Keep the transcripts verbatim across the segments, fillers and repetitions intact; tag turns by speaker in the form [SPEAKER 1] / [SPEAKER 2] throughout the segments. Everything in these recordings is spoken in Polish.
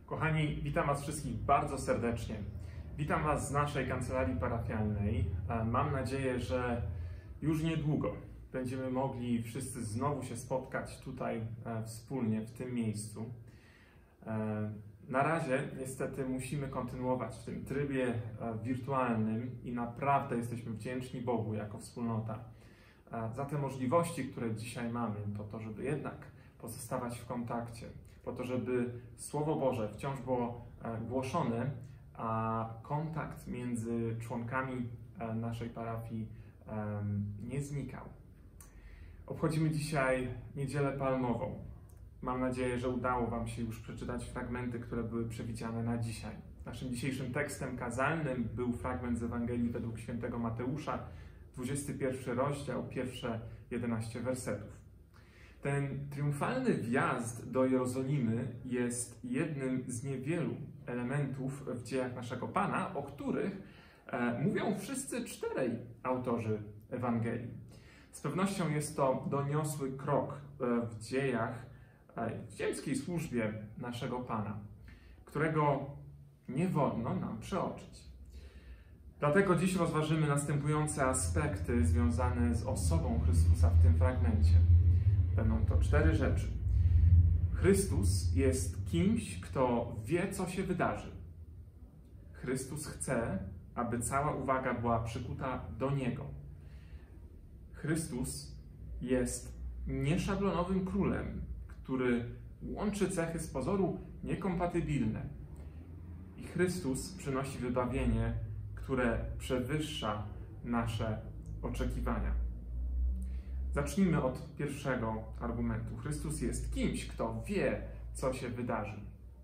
[SPEAKER 1] Kochani, witam Was wszystkich bardzo serdecznie. Witam Was z naszej kancelarii parafialnej. Mam nadzieję, że już niedługo będziemy mogli wszyscy znowu się spotkać tutaj wspólnie w tym miejscu. Na razie niestety musimy kontynuować w tym trybie wirtualnym i naprawdę jesteśmy wdzięczni Bogu jako wspólnota za te możliwości, które dzisiaj mamy, po to, żeby jednak pozostawać w kontakcie, po to, żeby Słowo Boże wciąż było głoszone, a kontakt między członkami naszej parafii nie znikał. Obchodzimy dzisiaj Niedzielę Palmową. Mam nadzieję, że udało Wam się już przeczytać fragmenty, które były przewidziane na dzisiaj. Naszym dzisiejszym tekstem kazalnym był fragment z Ewangelii według świętego Mateusza, dwudziesty pierwszy rozdział, pierwsze jedenaście wersetów. Ten triumfalny wjazd do Jerozolimy jest jednym z niewielu elementów w dziejach naszego Pana, o których e, mówią wszyscy czterej autorzy Ewangelii. Z pewnością jest to doniosły krok e, w dziejach, e, w ziemskiej służbie naszego Pana, którego nie wolno nam przeoczyć. Dlatego dziś rozważymy następujące aspekty związane z osobą Chrystusa w tym fragmencie. Będą to cztery rzeczy. Chrystus jest kimś, kto wie, co się wydarzy. Chrystus chce, aby cała uwaga była przykuta do Niego. Chrystus jest nieszablonowym królem, który łączy cechy z pozoru niekompatybilne. I Chrystus przynosi wybawienie, które przewyższa nasze oczekiwania. Zacznijmy od pierwszego argumentu. Chrystus jest kimś, kto wie, co się wydarzy.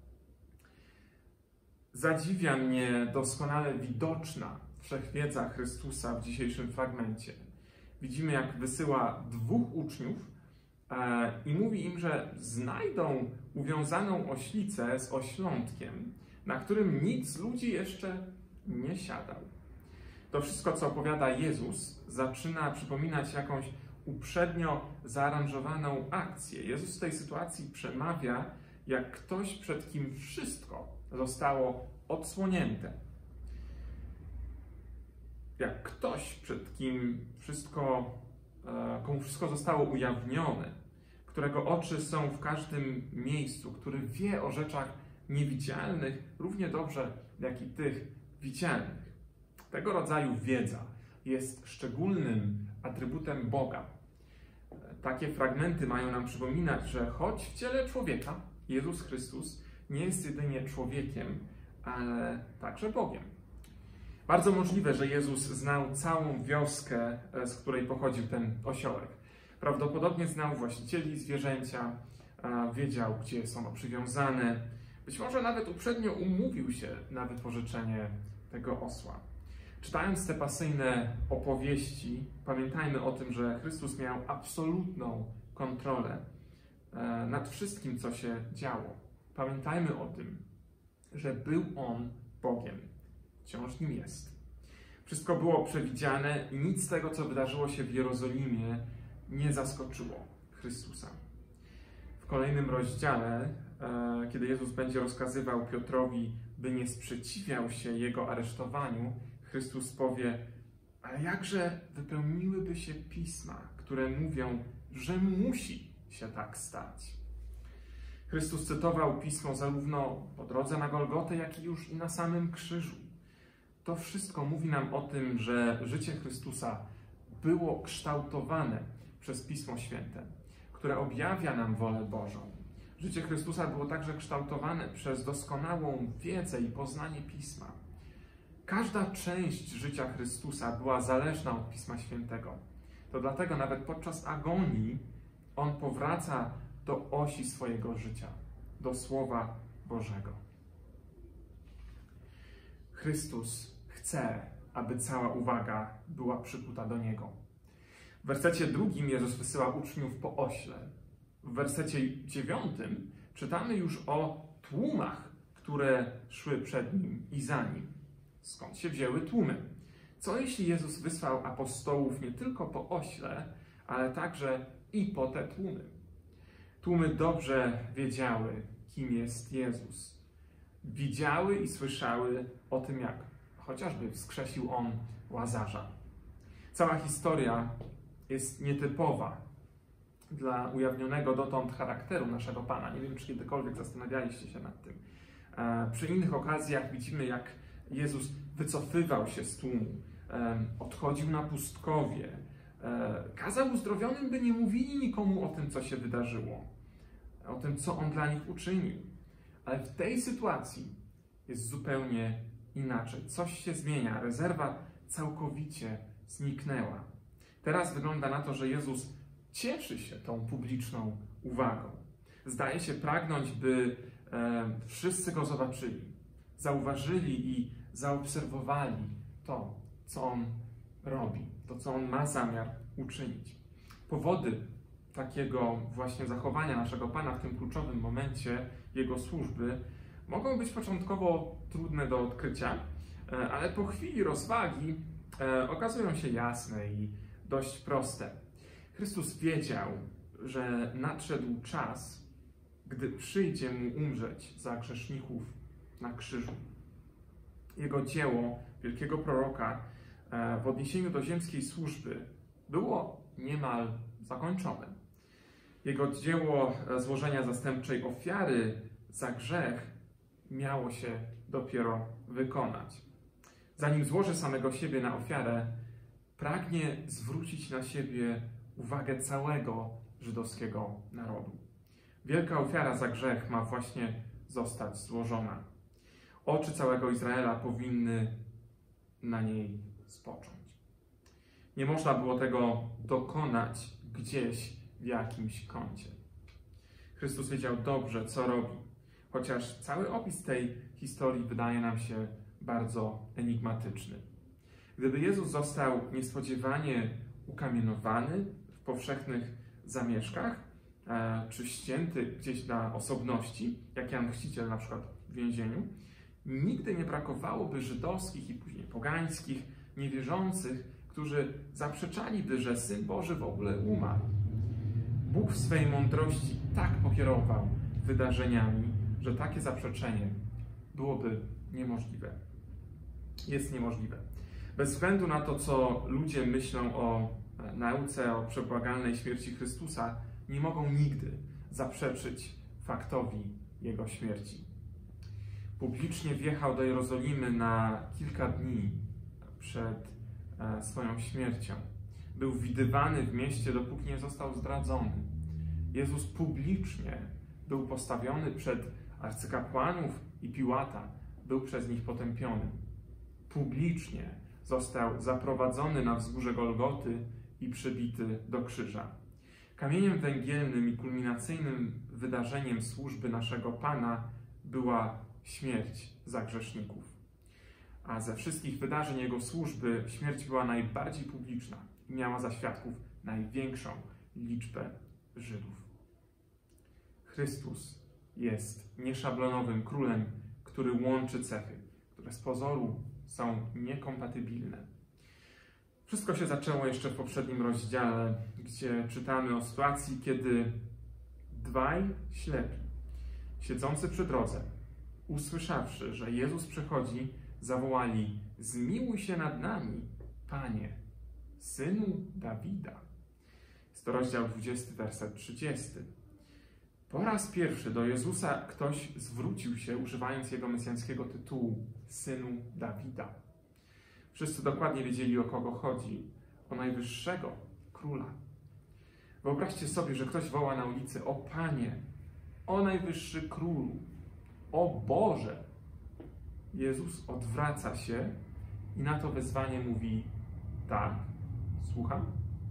[SPEAKER 1] Zadziwia mnie doskonale widoczna wszechwiedza Chrystusa w dzisiejszym fragmencie. Widzimy, jak wysyła dwóch uczniów e, i mówi im, że znajdą uwiązaną oślicę z oślątkiem, na którym nikt z ludzi jeszcze nie siadał. To wszystko, co opowiada Jezus, zaczyna przypominać jakąś uprzednio zaaranżowaną akcję. Jezus w tej sytuacji przemawia jak ktoś, przed kim wszystko zostało odsłonięte. Jak ktoś, przed kim wszystko, komu wszystko zostało ujawnione, którego oczy są w każdym miejscu, który wie o rzeczach niewidzialnych równie dobrze, jak i tych widzialnych. Tego rodzaju wiedza jest szczególnym atrybutem Boga. Takie fragmenty mają nam przypominać, że choć w ciele człowieka Jezus Chrystus nie jest jedynie człowiekiem, ale także Bogiem. Bardzo możliwe, że Jezus znał całą wioskę, z której pochodził ten osiołek. Prawdopodobnie znał właścicieli zwierzęcia, wiedział, gdzie są przywiązane. Być może nawet uprzednio umówił się na wypożyczenie tego osła. Czytając te pasyjne opowieści, pamiętajmy o tym, że Chrystus miał absolutną kontrolę nad wszystkim, co się działo. Pamiętajmy o tym, że był On Bogiem. Wciąż nim jest. Wszystko było przewidziane i nic z tego, co wydarzyło się w Jerozolimie, nie zaskoczyło Chrystusa. W kolejnym rozdziale, kiedy Jezus będzie rozkazywał Piotrowi, by nie sprzeciwiał się Jego aresztowaniu, Chrystus powie, ale jakże wypełniłyby się pisma, które mówią, że musi się tak stać. Chrystus cytował pismo zarówno po drodze na Golgotę, jak i już i na samym krzyżu. To wszystko mówi nam o tym, że życie Chrystusa było kształtowane przez Pismo Święte, które objawia nam wolę Bożą. Życie Chrystusa było także kształtowane przez doskonałą wiedzę i poznanie Pisma. Każda część życia Chrystusa była zależna od Pisma Świętego. To dlatego nawet podczas agonii On powraca do osi swojego życia, do Słowa Bożego. Chrystus chce, aby cała uwaga była przykuta do Niego. W wersecie drugim Jezus wysyła uczniów po ośle. W wersecie dziewiątym czytamy już o tłumach, które szły przed Nim i za Nim. Skąd się wzięły tłumy? Co jeśli Jezus wysłał apostołów nie tylko po ośle, ale także i po te tłumy? Tłumy dobrze wiedziały, kim jest Jezus. widziały i słyszały o tym, jak chociażby wskrzesił On Łazarza. Cała historia jest nietypowa dla ujawnionego dotąd charakteru naszego Pana. Nie wiem, czy kiedykolwiek zastanawialiście się nad tym. E, przy innych okazjach widzimy, jak Jezus wycofywał się z tłumu, e, odchodził na pustkowie, e, kazał uzdrowionym, by nie mówili nikomu o tym, co się wydarzyło, o tym, co On dla nich uczynił. Ale w tej sytuacji jest zupełnie inaczej. Coś się zmienia. Rezerwa całkowicie zniknęła. Teraz wygląda na to, że Jezus cieszy się tą publiczną uwagą. Zdaje się pragnąć, by e, wszyscy Go zobaczyli, zauważyli i zaobserwowali to, co On robi, to, co On ma zamiar uczynić. Powody takiego właśnie zachowania naszego Pana w tym kluczowym momencie Jego służby mogą być początkowo trudne do odkrycia, ale po chwili rozwagi okazują się jasne i dość proste. Chrystus wiedział, że nadszedł czas, gdy przyjdzie Mu umrzeć za grzeszników na krzyżu. Jego dzieło wielkiego proroka w odniesieniu do ziemskiej służby było niemal zakończone. Jego dzieło złożenia zastępczej ofiary za grzech miało się dopiero wykonać. Zanim złoży samego siebie na ofiarę, pragnie zwrócić na siebie uwagę całego żydowskiego narodu. Wielka ofiara za grzech ma właśnie zostać złożona. Oczy całego Izraela powinny na niej spocząć. Nie można było tego dokonać gdzieś w jakimś kącie. Chrystus wiedział dobrze, co robi, chociaż cały opis tej historii wydaje nam się bardzo enigmatyczny. Gdyby Jezus został niespodziewanie ukamienowany w powszechnych zamieszkach, e, czy ścięty gdzieś na osobności, jak Jan Chrzciciel na przykład w więzieniu, nigdy nie brakowałoby żydowskich i później pogańskich, niewierzących, którzy zaprzeczaliby, że Syn Boży w ogóle umarł. Bóg w swej mądrości tak pokierował wydarzeniami, że takie zaprzeczenie byłoby niemożliwe. Jest niemożliwe. Bez względu na to, co ludzie myślą o nauce o przebłagalnej śmierci Chrystusa, nie mogą nigdy zaprzeczyć faktowi Jego śmierci. Publicznie wjechał do Jerozolimy na kilka dni przed swoją śmiercią. Był widywany w mieście, dopóki nie został zdradzony. Jezus publicznie był postawiony przed arcykapłanów i Piłata, był przez nich potępiony. Publicznie został zaprowadzony na wzgórze Golgoty i przybity do krzyża. Kamieniem węgielnym i kulminacyjnym wydarzeniem służby naszego Pana była śmierć za grzeszników. A ze wszystkich wydarzeń Jego służby śmierć była najbardziej publiczna i miała za świadków największą liczbę Żydów. Chrystus jest nieszablonowym królem, który łączy cechy, które z pozoru są niekompatybilne. Wszystko się zaczęło jeszcze w poprzednim rozdziale, gdzie czytamy o sytuacji, kiedy dwaj ślepi, siedzący przy drodze, usłyszawszy, że Jezus przychodzi, zawołali: zmiłuj się nad nami, Panie, Synu Dawida. Jest to rozdział dwudziesty, werset trzydziesty. Po raz pierwszy do Jezusa ktoś zwrócił się, używając Jego mesjańskiego tytułu Synu Dawida. Wszyscy dokładnie wiedzieli, o kogo chodzi. O najwyższego króla. Wyobraźcie sobie, że ktoś woła na ulicy: o Panie, o najwyższy królu, o Boże. Jezus odwraca się i na to wezwanie mówi: tak, słucham.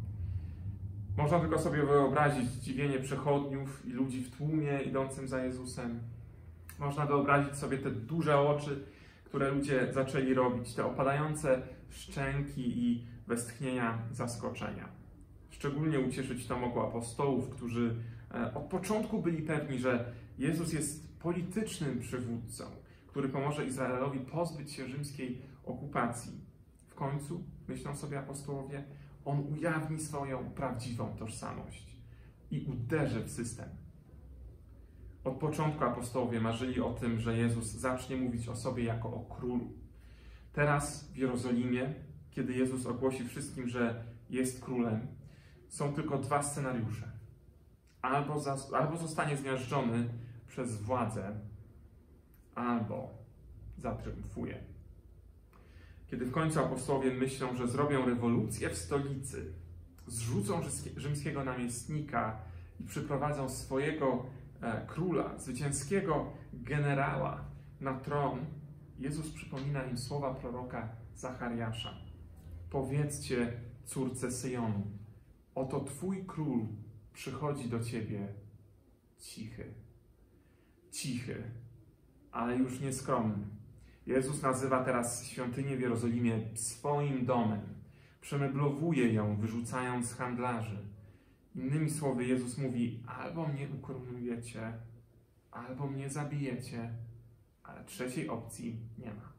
[SPEAKER 1] Można tylko sobie wyobrazić zdziwienie przechodniów i ludzi w tłumie idącym za Jezusem. Można wyobrazić sobie te duże oczy, które ludzie zaczęli robić, te opadające szczęki i westchnienia zaskoczenia. Szczególnie ucieszyć to mogło apostołów, którzy od początku byli pewni, że Jezus jest politycznym przywódcą, który pomoże Izraelowi pozbyć się rzymskiej okupacji. W końcu, myślą sobie apostołowie, On ujawni swoją prawdziwą tożsamość i uderzy w system. Od początku apostołowie marzyli o tym, że Jezus zacznie mówić o sobie jako o królu. Teraz w Jerozolimie, kiedy Jezus ogłosi wszystkim, że jest królem, są tylko dwa scenariusze. Albo, za, albo zostanie zmiażdżony przez władzę, albo zatriumfuje. Kiedy w końcu apostołowie myślą, że zrobią rewolucję w stolicy, zrzucą rzymskiego namiestnika i przyprowadzą swojego e, króla, zwycięskiego generała na tron, Jezus przypomina im słowa proroka Zachariasza. Powiedzcie córce Syjonu, oto Twój król przychodzi do Ciebie cichy. Cichy, ale już nieskromny. Jezus nazywa teraz świątynię w Jerozolimie swoim domem. Przemeblowuje ją, wyrzucając handlarzy. Innymi słowy, Jezus mówi, albo mnie ukoronujecie, albo mnie zabijecie, ale trzeciej opcji nie ma.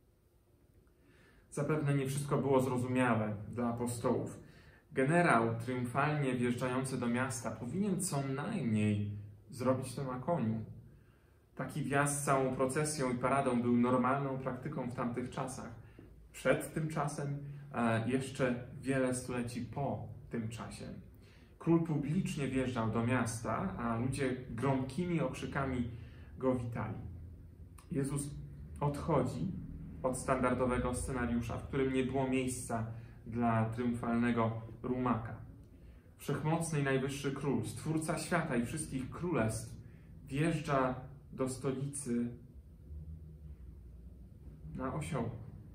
[SPEAKER 1] Zapewne nie wszystko było zrozumiałe dla apostołów. Generał triumfalnie wjeżdżający do miasta powinien co najmniej zrobić to na koniu. Taki wjazd całą procesją i paradą był normalną praktyką w tamtych czasach. Przed tym czasem, a jeszcze wiele stuleci po tym czasie. Król publicznie wjeżdżał do miasta, a ludzie gromkimi okrzykami go witali. Jezus odchodzi od standardowego scenariusza, w którym nie było miejsca dla triumfalnego rumaka. Wszechmocny i najwyższy król, stwórca świata i wszystkich królestw, wjeżdża do stolicy na osioł,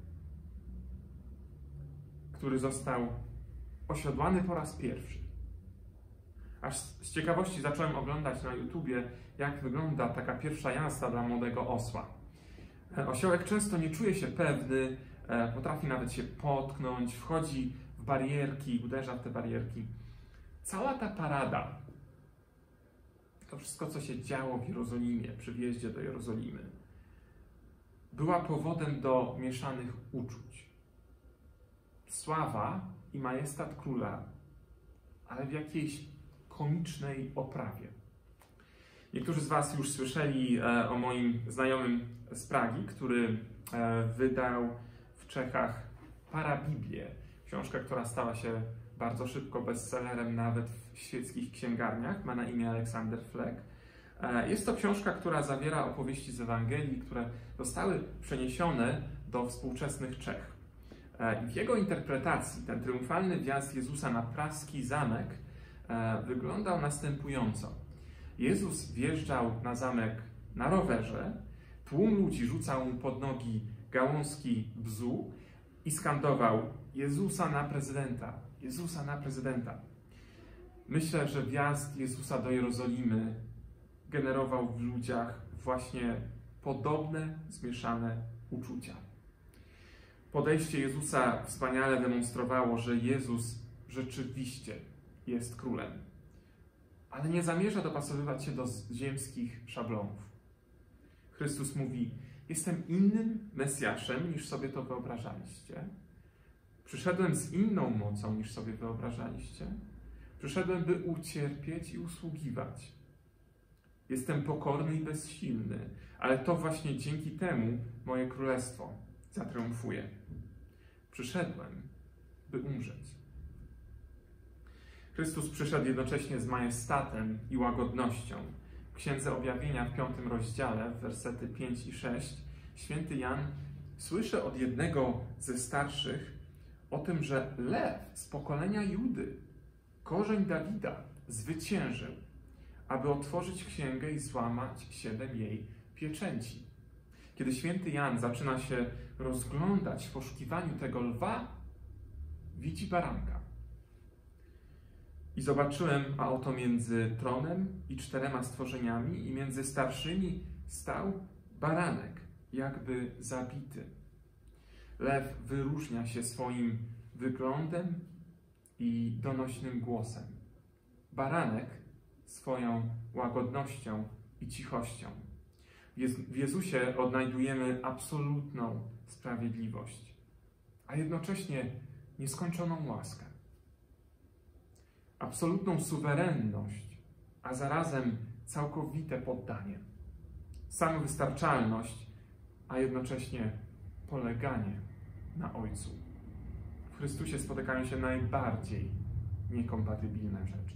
[SPEAKER 1] który został osiodłany po raz pierwszy. Aż z ciekawości zacząłem oglądać na YouTubie, jak wygląda taka pierwsza jazda dla młodego osła. Osiołek często nie czuje się pewny, potrafi nawet się potknąć, wchodzi w barierki, uderza w te barierki. Cała ta parada, to wszystko, co się działo w Jerozolimie, przy wjeździe do Jerozolimy, była powodem do mieszanych uczuć. Sława i majestat króla, ale w jakiejś komicznej oprawie. Niektórzy z Was już słyszeli e, o moim znajomym z Pragi, który e, wydał w Czechach Parabiblię. Książkę, która stała się bardzo szybko bestsellerem nawet w świeckich księgarniach. Ma na imię Aleksander Fleck. E, jest to książka, która zawiera opowieści z Ewangelii, które zostały przeniesione do współczesnych Czech. E, w jego interpretacji ten triumfalny wjazd Jezusa na praski zamek e, wyglądał następująco. Jezus wjeżdżał na zamek na rowerze, tłum ludzi rzucał mu pod nogi gałązki bzu i skandował Jezusa na prezydenta, Jezusa na prezydenta. Myślę, że wjazd Jezusa do Jerozolimy generował w ludziach właśnie podobne, zmieszane uczucia. Podejście Jezusa wspaniale demonstrowało, że Jezus rzeczywiście jest królem, ale nie zamierza dopasowywać się do ziemskich szablonów. Chrystus mówi, jestem innym Mesjaszem, niż sobie to wyobrażaliście. Przyszedłem z inną mocą, niż sobie wyobrażaliście. Przyszedłem, by ucierpieć i usługiwać. Jestem pokorny i bezsilny, ale to właśnie dzięki temu moje królestwo zatriumfuje. Przyszedłem, by umrzeć. Chrystus przyszedł jednocześnie z majestatem i łagodnością. W Księdze Objawienia w piątym rozdziale, wersety pięć i sześć, święty Jan słyszy od jednego ze starszych o tym, że lew z pokolenia Judy, korzeń Dawida, zwyciężył, aby otworzyć księgę i złamać siedem jej pieczęci. Kiedy święty Jan zaczyna się rozglądać w poszukiwaniu tego lwa, widzi baranka. I zobaczyłem, a oto między tronem i czterema stworzeniami i między starszymi stał baranek, jakby zabity. Lew wyróżnia się swoim wyglądem i donośnym głosem. Baranek swoją łagodnością i cichością. W Jezusie odnajdujemy absolutną sprawiedliwość, a jednocześnie nieskończoną łaskę. Absolutną suwerenność, a zarazem całkowite poddanie, samowystarczalność, a jednocześnie poleganie na Ojcu. W Chrystusie spotykają się najbardziej niekompatybilne rzeczy.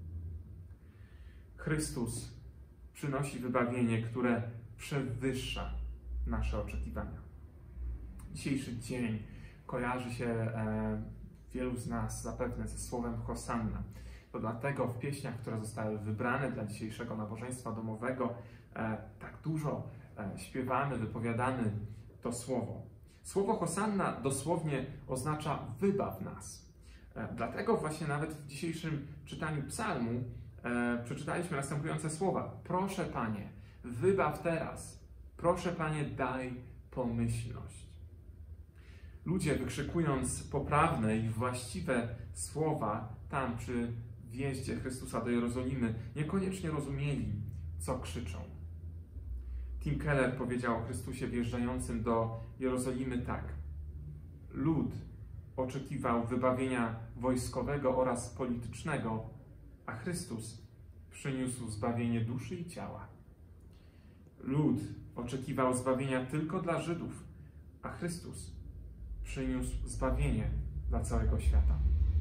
[SPEAKER 1] Chrystus przynosi wybawienie, które przewyższa nasze oczekiwania. Dzisiejszy dzień kojarzy się e, wielu z nas zapewne ze słowem Hosanna. To dlatego w pieśniach, które zostały wybrane dla dzisiejszego nabożeństwa domowego, e, tak dużo e, śpiewamy, wypowiadamy to słowo. Słowo Hosanna dosłownie oznacza wybaw nas. E, dlatego właśnie nawet w dzisiejszym czytaniu psalmu e, przeczytaliśmy następujące słowa. Proszę Panie, wybaw teraz. Proszę Panie, daj pomyślność. Ludzie, wykrzykując poprawne i właściwe słowa tam przy wjeździe Chrystusa do Jerozolimy, niekoniecznie rozumieli, co krzyczą. Tim Keller powiedział o Chrystusie wjeżdżającym do Jerozolimy tak. Lud oczekiwał wybawienia wojskowego oraz politycznego, a Chrystus przyniósł zbawienie duszy i ciała. Lud oczekiwał zbawienia tylko dla Żydów, a Chrystus przyniósł zbawienie dla całego świata.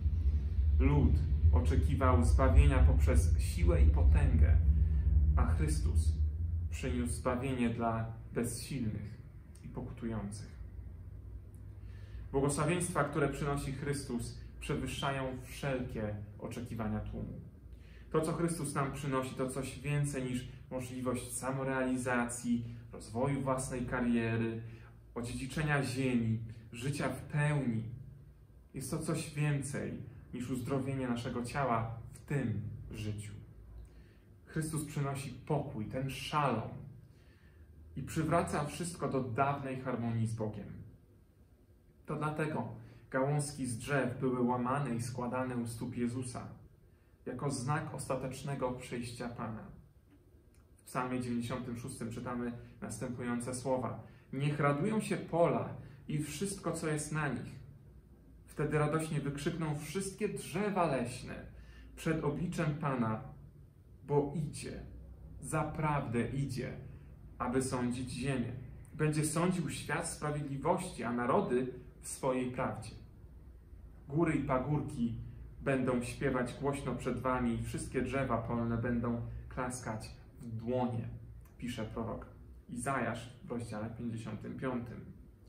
[SPEAKER 1] Lud oczekiwał zbawienia poprzez siłę i potęgę, a Chrystus przyniósł zbawienie dla bezsilnych i pokutujących. Błogosławieństwa, które przynosi Chrystus, przewyższają wszelkie oczekiwania tłumu. To, co Chrystus nam przynosi, to coś więcej niż możliwość samorealizacji, rozwoju własnej kariery, odziedziczenia ziemi, życia w pełni. Jest to coś więcej niż uzdrowienie naszego ciała w tym życiu. Chrystus przynosi pokój, ten szalom i przywraca wszystko do dawnej harmonii z Bogiem. To dlatego gałązki z drzew były łamane i składane u stóp Jezusa, jako znak ostatecznego przyjścia Pana. W Psalmie dziewięćdziesiątym szóstym czytamy następujące słowa. Niech radują się pola i wszystko, co jest na nich. Wtedy radośnie wykrzykną wszystkie drzewa leśne przed obliczem Pana, bo idzie, zaprawdę idzie, aby sądzić ziemię. Będzie sądził świat sprawiedliwości, a narody w swojej prawdzie. Góry i pagórki będą śpiewać głośno przed wami i wszystkie drzewa polne będą klaskać w dłonie, pisze prorok Izajasz w rozdziale pięćdziesiątym piątym.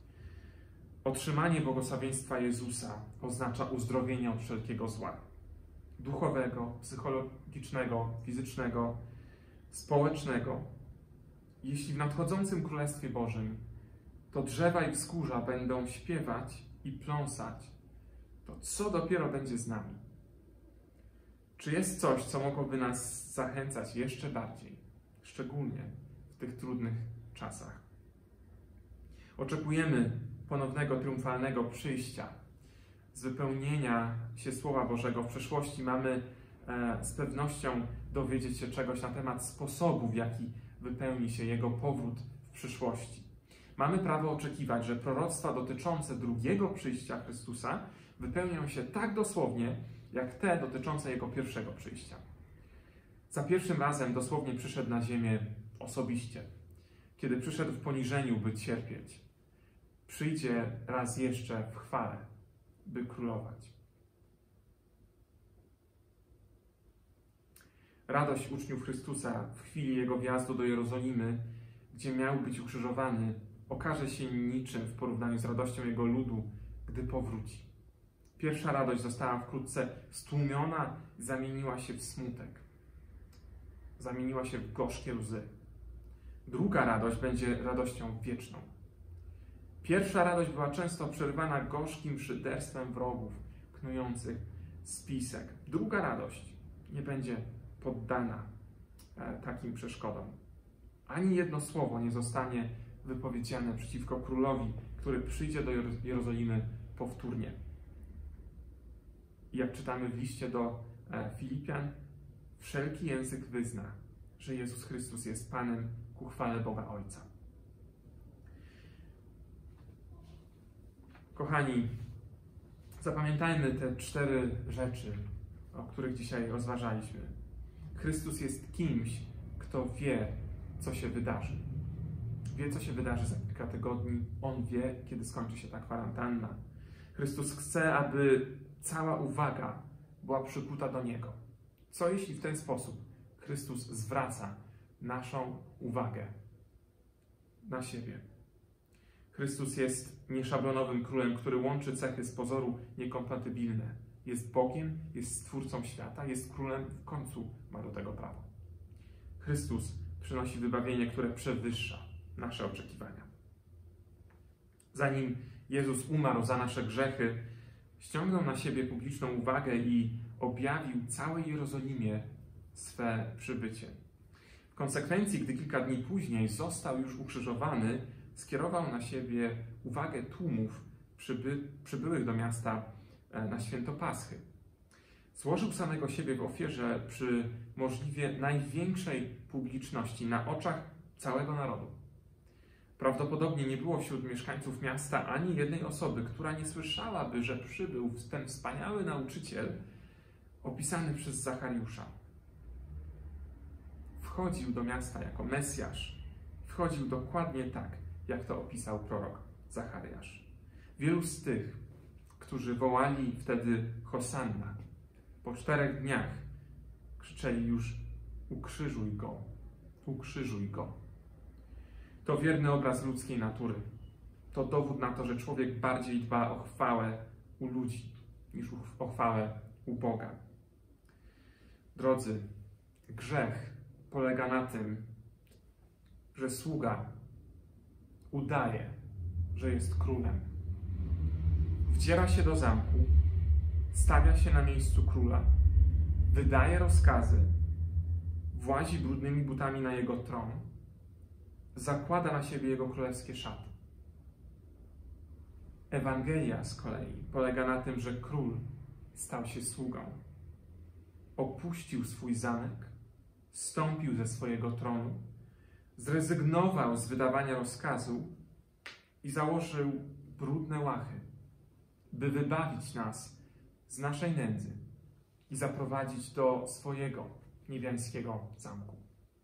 [SPEAKER 1] Otrzymanie błogosławieństwa Jezusa oznacza uzdrowienie od wszelkiego zła. Duchowego, psychologicznego, fizycznego, społecznego. Jeśli w nadchodzącym Królestwie Bożym to drzewa i wzgórza będą śpiewać i pląsać, to co dopiero będzie z nami? Czy jest coś, co mogłoby nas zachęcać jeszcze bardziej, szczególnie w tych trudnych czasach? Oczekujemy ponownego, triumfalnego przyjścia, z wypełnienia się Słowa Bożego w przyszłości. Mamy e, z pewnością dowiedzieć się czegoś na temat sposobu, w jaki wypełni się Jego powrót w przyszłości. Mamy prawo oczekiwać, że proroctwa dotyczące drugiego przyjścia Chrystusa wypełnią się tak dosłownie, jak te dotyczące Jego pierwszego przyjścia. Za pierwszym razem dosłownie przyszedł na ziemię osobiście, kiedy przyszedł w poniżeniu, by cierpieć. Przyjdzie raz jeszcze w chwale, by królować. Radość uczniów Chrystusa w chwili Jego wjazdu do Jerozolimy, gdzie miał być ukrzyżowany, okaże się niczym w porównaniu z radością Jego ludu, gdy powróci. Pierwsza radość została wkrótce stłumiona i zamieniła się w smutek. Zamieniła się w gorzkie łzy. Druga radość będzie radością wieczną. Pierwsza radość była często przerywana gorzkim szyderstwem wrogów, knujących spisek. Druga radość nie będzie poddana e, takim przeszkodom. Ani jedno słowo nie zostanie wypowiedziane przeciwko królowi, który przyjdzie do Jerozolimy powtórnie. I jak czytamy w liście do e, Filipian, wszelki język wyzna, że Jezus Chrystus jest Panem ku chwale Boga Ojca. Kochani, zapamiętajmy te cztery rzeczy, o których dzisiaj rozważaliśmy. Chrystus jest kimś, kto wie, co się wydarzy. Wie, co się wydarzy za kilka tygodni. On wie, kiedy skończy się ta kwarantanna. Chrystus chce, aby cała uwaga była przykuta do Niego. Co jeśli w ten sposób Chrystus zwraca naszą uwagę na siebie? Chrystus jest nieszablonowym królem, który łączy cechy z pozoru niekompatybilne. Jest Bogiem, jest Stwórcą świata, jest królem, w końcu ma do tego prawo. Chrystus przynosi wybawienie, które przewyższa nasze oczekiwania. Zanim Jezus umarł za nasze grzechy, ściągnął na siebie publiczną uwagę i objawił całej Jerozolimie swe przybycie. W konsekwencji, gdy kilka dni później został już ukrzyżowany, skierował na siebie uwagę tłumów przyby, przybyłych do miasta na święto Paschy. Złożył samego siebie w ofierze przy możliwie największej publiczności, na oczach całego narodu. Prawdopodobnie nie było wśród mieszkańców miasta ani jednej osoby, która nie słyszałaby, że przybył ten wspaniały nauczyciel opisany przez Zachariusza. Wchodził do miasta jako Mesjasz. Wchodził dokładnie tak, jak to opisał prorok Zachariasz. Wielu z tych, którzy wołali wtedy Hosanna, po czterech dniach krzyczeli już: ukrzyżuj go, ukrzyżuj go. To wierny obraz ludzkiej natury. To dowód na to, że człowiek bardziej dba o chwałę u ludzi niż o chwałę u Boga. Drodzy, grzech polega na tym, że sługa udaje, że jest królem. Wdziera się do zamku, stawia się na miejscu króla, wydaje rozkazy, włazi brudnymi butami na jego tron, zakłada na siebie jego królewskie szaty. Ewangelia z kolei polega na tym, że król stał się sługą. Opuścił swój zamek, zstąpił ze swojego tronu, zrezygnował z wydawania rozkazu i założył brudne łachy, by wybawić nas z naszej nędzy i zaprowadzić do swojego niebiańskiego zamku.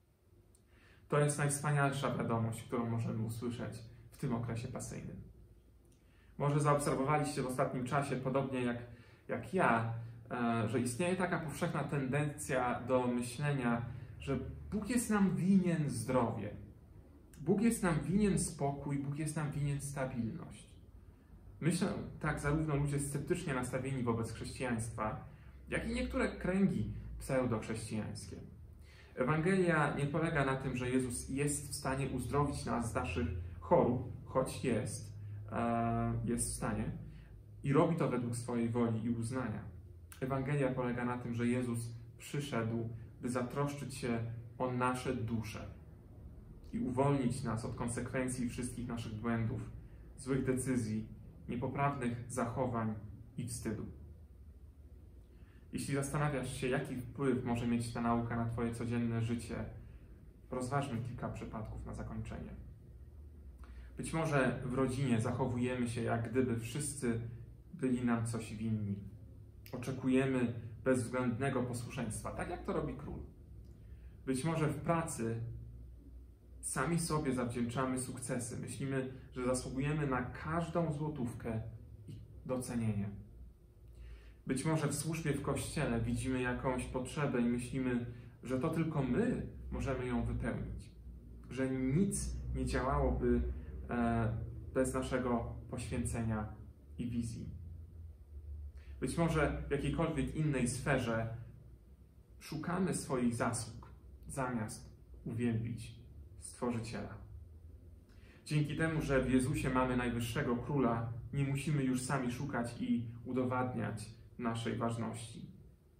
[SPEAKER 1] To jest najwspanialsza wiadomość, którą możemy usłyszeć w tym okresie pasyjnym. Może zaobserwowaliście w ostatnim czasie, podobnie jak, jak ja, że istnieje taka powszechna tendencja do myślenia, że Bóg jest nam winien zdrowie, Bóg jest nam winien spokój, Bóg jest nam winien stabilność. Myślę tak zarówno ludzie sceptycznie nastawieni wobec chrześcijaństwa, jak i niektóre kręgi pseudochrześcijańskie. Ewangelia nie polega na tym, że Jezus jest w stanie uzdrowić nas z naszych chorób, choć jest, e, jest w stanie i robi to według swojej woli i uznania. Ewangelia polega na tym, że Jezus przyszedł, by zatroszczyć się o nasze dusze i uwolnić nas od konsekwencji wszystkich naszych błędów, złych decyzji, niepoprawnych zachowań i wstydu. Jeśli zastanawiasz się, jaki wpływ może mieć ta nauka na Twoje codzienne życie, rozważmy kilka przypadków na zakończenie. Być może w rodzinie zachowujemy się, jak gdyby wszyscy byli nam coś winni. Oczekujemy bezwzględnego posłuszeństwa, tak jak to robi król. Być może w pracy sami sobie zawdzięczamy sukcesy. Myślimy, że zasługujemy na każdą złotówkę i docenienie. Być może w służbie w Kościele widzimy jakąś potrzebę i myślimy, że to tylko my możemy ją wypełnić. Że nic nie działałoby e, bez naszego poświęcenia i wizji. Być może w jakiejkolwiek innej sferze szukamy swoich zasług, zamiast uwielbić Stworzyciela. Dzięki temu, że w Jezusie mamy najwyższego Króla, nie musimy już sami szukać i udowadniać naszej ważności.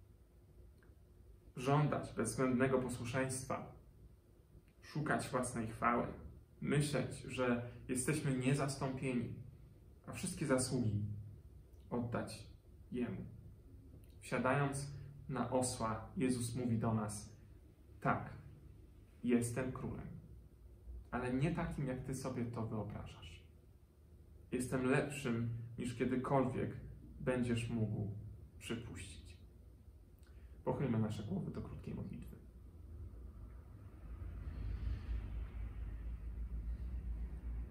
[SPEAKER 1] Żądać bezwzględnego posłuszeństwa, szukać własnej chwały, myśleć, że jesteśmy niezastąpieni, a wszystkie zasługi oddać Jemu. Wsiadając na osła, Jezus mówi do nas: tak, jestem królem, ale nie takim, jak ty sobie to wyobrażasz. Jestem lepszym, niż kiedykolwiek będziesz mógł przypuścić. Pochylmy nasze głowy do krótkiej modlitwy.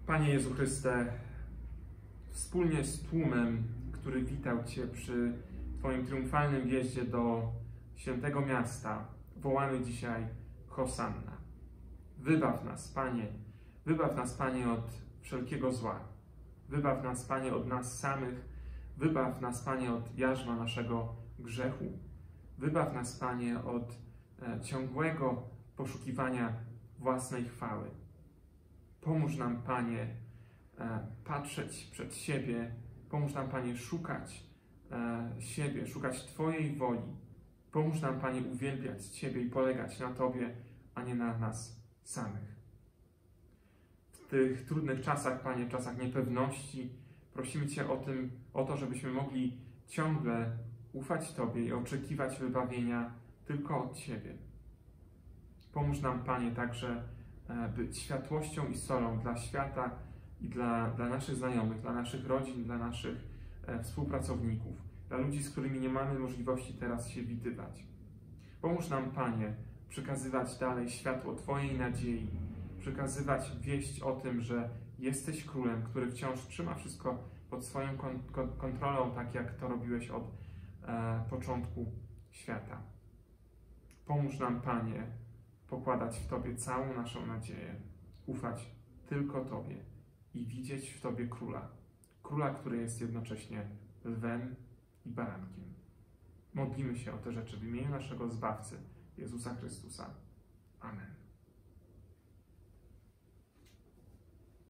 [SPEAKER 1] Panie Jezu Chryste, wspólnie z tłumem, który witał Cię przy Twoim triumfalnym wjeździe do świętego miasta, wołamy dzisiaj Hosanna. Wybaw nas, Panie, wybaw nas, Panie, od wszelkiego zła. Wybaw nas, Panie, od nas samych. Wybaw nas, Panie, od jarzma naszego grzechu. Wybaw nas, Panie, od e, ciągłego poszukiwania własnej chwały. Pomóż nam, Panie, e, patrzeć przed siebie. Pomóż nam, Panie, szukać e, siebie, szukać Twojej woli. Pomóż nam, Panie, uwielbiać Ciebie i polegać na Tobie, a nie na nas samych. W tych trudnych czasach, Panie, czasach niepewności, prosimy Cię o, tym, o to, żebyśmy mogli ciągle ufać Tobie i oczekiwać wybawienia tylko od Ciebie. Pomóż nam, Panie, także być światłością i solą dla świata i dla, dla naszych znajomych, dla naszych rodzin, dla naszych e, współpracowników, dla ludzi, z którymi nie mamy możliwości teraz się widywać. Pomóż nam, Panie, przekazywać dalej światło Twojej nadziei, przekazywać wieść o tym, że jesteś Królem, który wciąż trzyma wszystko pod swoją kon kon kontrolą, tak jak to robiłeś od e, początku świata. Pomóż nam, Panie, pokładać w Tobie całą naszą nadzieję, ufać tylko Tobie i widzieć w Tobie Króla. Króla, który jest jednocześnie lwem i barankiem. Modlimy się o te rzeczy w imieniu naszego Zbawcy, Jezusa Chrystusa. Amen.